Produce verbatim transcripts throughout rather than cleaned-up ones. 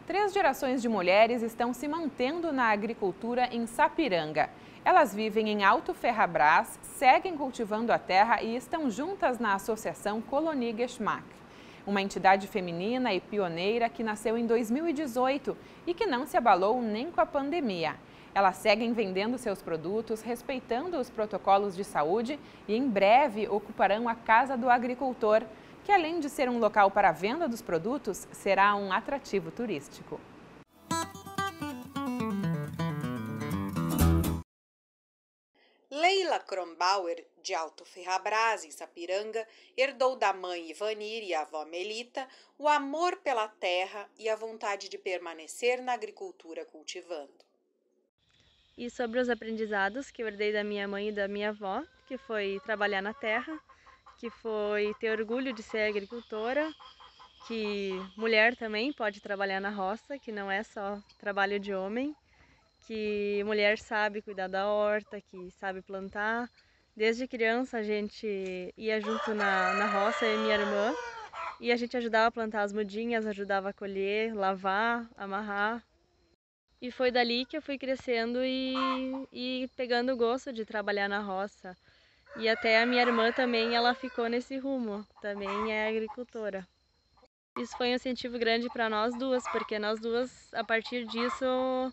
Três gerações de mulheres estão se mantendo na agricultura em Sapiranga. Elas vivem em Alto Ferrabras, seguem cultivando a terra e estão juntas na Associação Colonie Geschmack, uma entidade feminina e pioneira que nasceu em dois mil e dezoito e que não se abalou nem com a pandemia. Elas seguem vendendo seus produtos, respeitando os protocolos de saúde e em breve ocuparão a Casa do Agricultor, que além de ser um local para a venda dos produtos, será um atrativo turístico. Leila Kronbauer, de Alto Ferrabras, em Sapiranga, herdou da mãe Ivanir e avó Melita o amor pela terra e a vontade de permanecer na agricultura cultivando. E sobre os aprendizados que eu herdei da minha mãe e da minha avó, que foi trabalhar na terra, que foi ter orgulho de ser agricultora, que mulher também pode trabalhar na roça, que não é só trabalho de homem, que mulher sabe cuidar da horta, que sabe plantar. Desde criança a gente ia junto na, na roça, eu e minha irmã, e a gente ajudava a plantar as mudinhas, ajudava a colher, lavar, amarrar. E foi dali que eu fui crescendo e, e pegando o gosto de trabalhar na roça. E até a minha irmã também, ela ficou nesse rumo, também é agricultora. Isso foi um incentivo grande para nós duas, porque nós duas, a partir disso,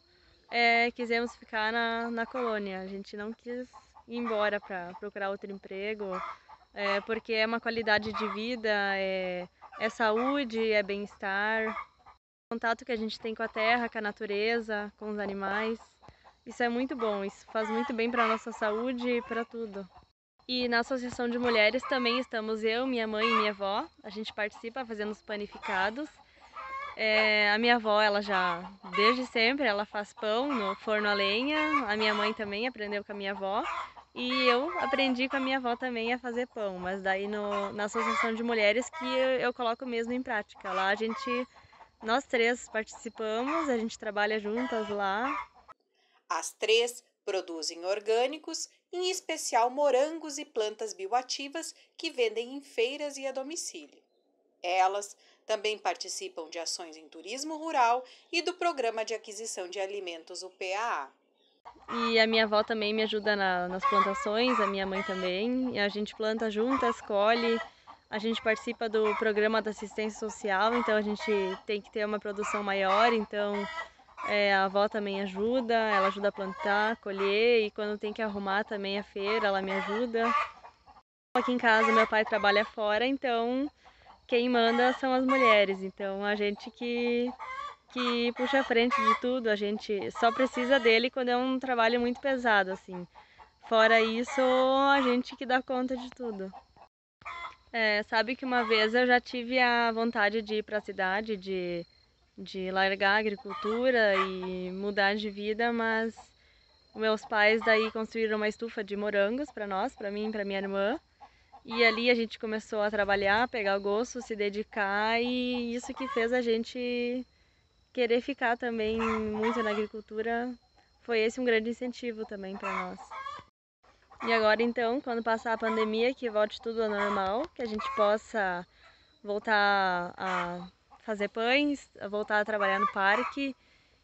é, quisemos ficar na, na colônia. A gente não quis ir embora para procurar outro emprego, é, porque é uma qualidade de vida, é, é saúde, é bem-estar. O contato que a gente tem com a terra, com a natureza, com os animais, isso é muito bom, isso faz muito bem para a nossa saúde e para tudo. E na Associação de Mulheres também estamos eu, minha mãe e minha avó, a gente participa fazendo os panificados. É, a minha avó, ela já, desde sempre, ela faz pão no forno a lenha, a minha mãe também aprendeu com a minha avó e eu aprendi com a minha avó também a fazer pão, mas daí no, na Associação de Mulheres que eu, eu coloco mesmo em prática. Lá a gente, nós três participamos, a gente trabalha juntas lá. As três produzem orgânicos, em especial morangos e plantas bioativas que vendem em feiras e a domicílio. Elas também participam de ações em turismo rural e do Programa de Aquisição de Alimentos, o P A A. E a minha avó também me ajuda na, nas plantações, a minha mãe também. E a gente planta juntas, colhe, a gente participa do Programa da Assistência Social, então a gente tem que ter uma produção maior, então é, a avó também ajuda, ela ajuda a plantar, colher e quando tem que arrumar também a feira, ela me ajuda. Aqui em casa meu pai trabalha fora, então quem manda são as mulheres, então a gente que, que puxa a frente de tudo, a gente só precisa dele quando é um trabalho muito pesado, assim. Fora isso, a gente que dá conta de tudo. É, sabe que uma vez eu já tive a vontade de ir para a cidade, de, de largar a agricultura e mudar de vida, mas meus pais daí construíram uma estufa de morangos para nós, para mim e para minha irmã. E ali a gente começou a trabalhar, pegar o gosto, se dedicar e isso que fez a gente querer ficar também muito na agricultura, foi esse um grande incentivo também para nós. E agora então, quando passar a pandemia, que volte tudo ao normal, que a gente possa voltar a fazer pães, a voltar a trabalhar no parque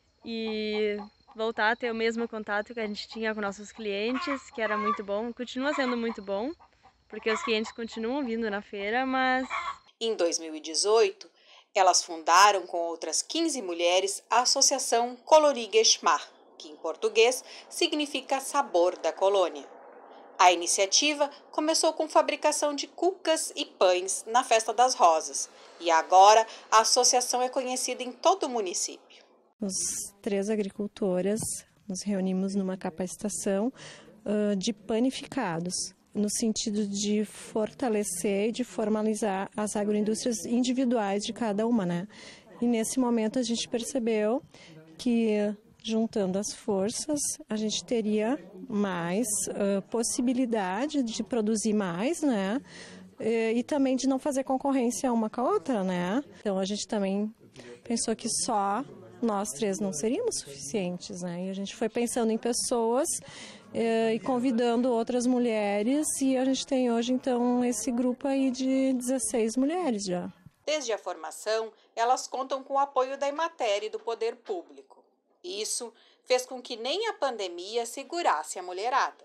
e voltar a ter o mesmo contato que a gente tinha com nossos clientes, que era muito bom, continua sendo muito bom. Porque os clientes continuam vindo na feira, mas... Em dois mil e dezoito, elas fundaram com outras quinze mulheres a Associação Colonie Geschmack, que em português significa sabor da colônia. A iniciativa começou com fabricação de cucas e pães na Festa das Rosas, e agora a associação é conhecida em todo o município. Nós três agricultoras nos reunimos numa capacitação uh, de panificados, no sentido de fortalecer e de formalizar as agroindústrias individuais de cada uma, né? E nesse momento a gente percebeu que, juntando as forças, a gente teria mais uh, possibilidade de produzir mais, né? E, e também de não fazer concorrência uma com a outra, né? Então a gente também pensou que só nós três não seríamos suficientes, né? E a gente foi pensando em pessoas e convidando outras mulheres e a gente tem hoje então esse grupo aí de dezesseis mulheres já. Desde a formação, elas contam com o apoio da Emater e do poder público. Isso fez com que nem a pandemia segurasse a mulherada.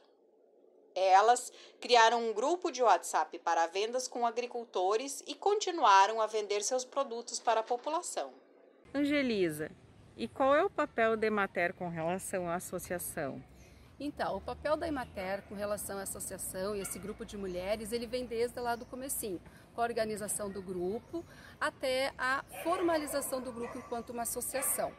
Elas criaram um grupo de WhatsApp para vendas com agricultores e continuaram a vender seus produtos para a população. Angelisa, e qual é o papel da Emater com relação à associação? Então, o papel da Emater com relação à associação e esse grupo de mulheres, ele vem desde lá do comecinho, com a organização do grupo até a formalização do grupo enquanto uma associação.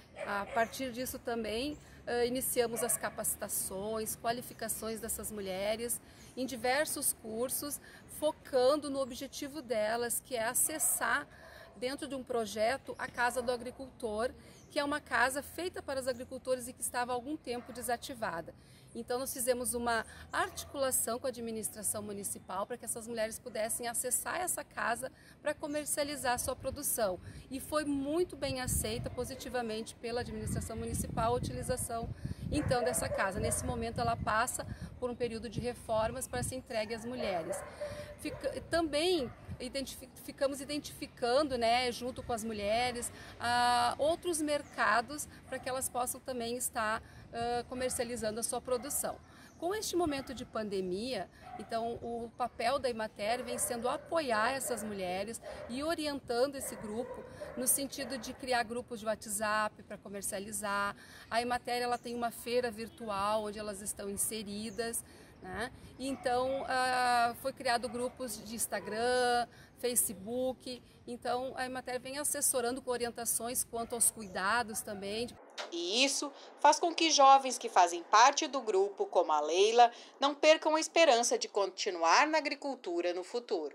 A partir disso também uh, iniciamos as capacitações, qualificações dessas mulheres em diversos cursos, focando no objetivo delas, que é acessar dentro de um projeto a Casa do Agricultor, que é uma casa feita para os agricultores e que estava há algum tempo desativada. Então nós fizemos uma articulação com a administração municipal para que essas mulheres pudessem acessar essa casa para comercializar a sua produção. E foi muito bem aceita positivamente pela administração municipal a utilização então dessa casa. Nesse momento ela passa por um período de reformas para ser entregue às mulheres. Fica, também identific, ficamos identificando, né, junto com as mulheres, uh, outros mercados para que elas possam também estar uh, comercializando a sua produção. Com este momento de pandemia, então o papel da Emater vem sendo apoiar essas mulheres e orientando esse grupo no sentido de criar grupos de WhatsApp para comercializar. A Emater ela tem uma feira virtual onde elas estão inseridas, né? Então uh, foi criado grupos de Instagram, Facebook. Então a Emater vem assessorando com orientações quanto aos cuidados também. E isso faz com que jovens que fazem parte do grupo, como a Leila, não percam a esperança de continuar na agricultura no futuro.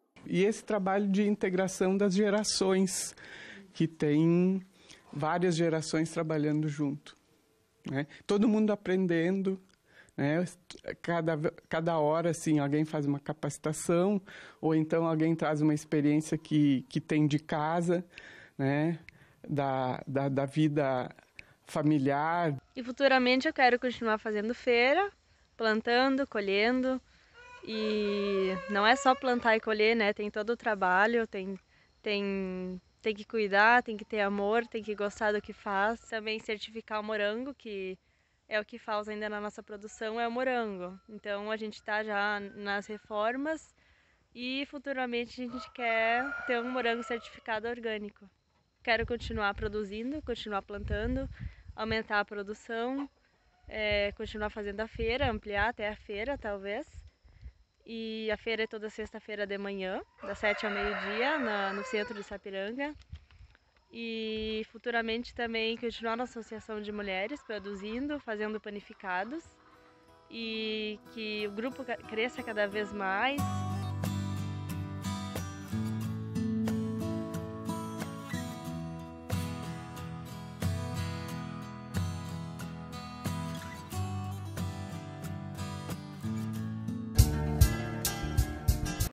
E esse trabalho de integração das gerações, que tem várias gerações trabalhando junto, né? Todo mundo aprendendo, né? Cada, cada hora assim, alguém faz uma capacitação, ou então alguém traz uma experiência que, que tem de casa, né? da, da, da vida familiar. E futuramente eu quero continuar fazendo feira, plantando, colhendo. E não é só plantar e colher, né? Tem todo o trabalho, tem, tem, tem que cuidar, tem que ter amor, tem que gostar do que faz. Também certificar o morango, que é o que falta ainda na nossa produção, é o morango. Então a gente está já nas reformas e futuramente a gente quer ter um morango certificado orgânico. Quero continuar produzindo, continuar plantando, aumentar a produção, é, continuar fazendo a feira, ampliar até a feira talvez. E a feira é toda sexta-feira de manhã, das sete ao meio-dia, no centro de Sapiranga. E futuramente também continuar na associação de mulheres, produzindo, fazendo panificados. E que o grupo cresça cada vez mais.